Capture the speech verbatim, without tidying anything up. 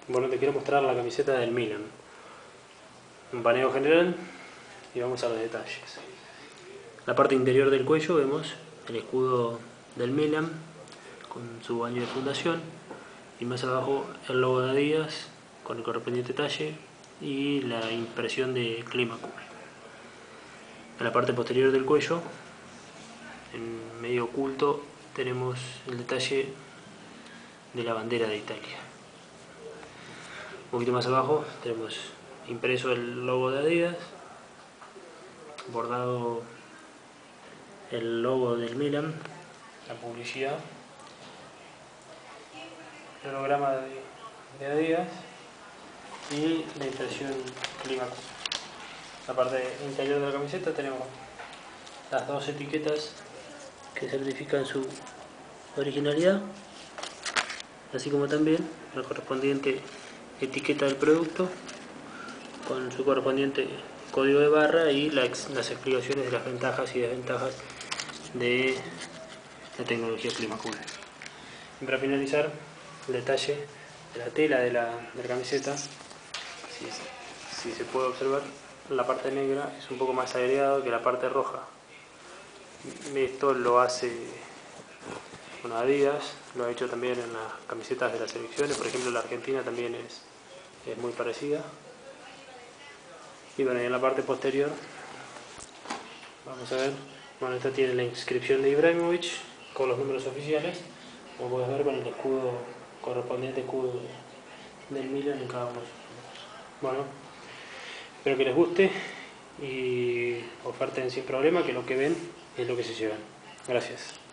Bueno, te quiero mostrar la camiseta del Milan. Un paneo general y vamos a los detalles. La parte interior del cuello vemos el escudo del Milan con su año de fundación y más abajo el logo de Adidas con el correspondiente talle y la impresión de Climacool. En la parte posterior del cuello, en medio oculto, tenemos el detalle de la bandera de Italia. Un poquito más abajo tenemos impreso el logo de Adidas, bordado el logo del Milan, la publicidad, el holograma de, de Adidas y la impresión Climacool. En la parte interior de la camiseta tenemos las dos etiquetas que certifican su originalidad, así como también la correspondiente etiqueta del producto con su correspondiente código de barra y las, las explicaciones de las ventajas y desventajas de la tecnología Climacool. Y para finalizar, el detalle de la tela de la, de la camiseta, si, si se puede observar, la parte negra es un poco más agregado que la parte roja. Esto lo hace con Adidas, lo ha hecho también en las camisetas de las selecciones, por ejemplo la Argentina también es, es muy parecida. Y bueno, y en la parte posterior, vamos a ver, bueno, esta tiene la inscripción de Ibrahimovic con los números oficiales, como puedes ver con el escudo, correspondiente escudo del Milan en cada uno de sus números. Bueno, espero que les guste y oferten sin problema, que lo que ven es lo que se llevan. Gracias.